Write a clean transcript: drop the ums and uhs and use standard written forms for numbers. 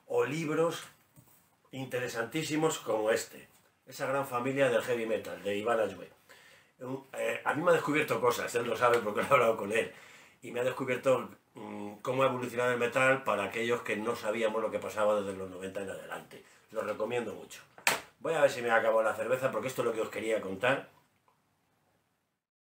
o libros interesantísimos como este, esa gran familia del heavy metal, de Iván Ayue. A mí me ha descubierto cosas, él lo sabe porque lo he hablado con él, y me ha descubierto cómo ha evolucionado el metal para aquellos que no sabíamos lo que pasaba desde los 90 en adelante. Lo recomiendo mucho. Voy a ver si me acabo la cerveza porque esto es lo que os quería contar.